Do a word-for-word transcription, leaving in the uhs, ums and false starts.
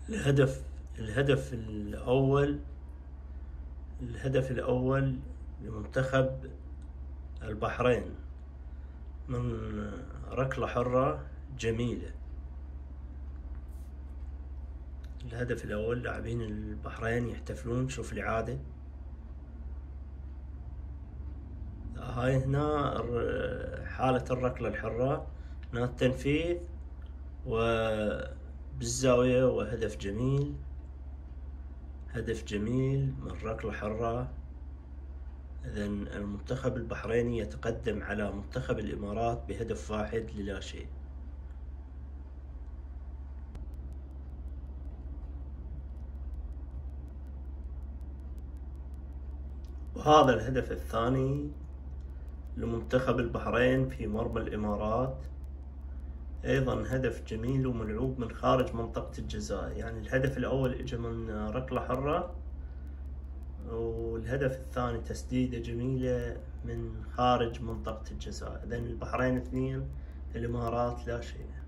الهدف الهدف الأول الهدف الأول لمنتخب البحرين من ركلة حرة جميلة. الهدف الأول لاعبين البحرين يحتفلون، شوف الإعادة هاي هنا حالة الركلة الحرة، هنا التنفيذ وبالزاوية، وهدف جميل هدف جميل من ركلة حرة. إذن المنتخب البحريني يتقدم على منتخب الإمارات بهدف واحد للا شيء. وهذا الهدف الثاني لمنتخب البحرين في مرمى الإمارات، أيضا هدف جميل وملعوب من خارج منطقة الجزاء. يعني الهدف الأول إجا من ركلة حرة، والهدف الثاني تسديدة جميلة من خارج منطقة الجزاء. إذن البحرين اثنين، الإمارات لا شيء.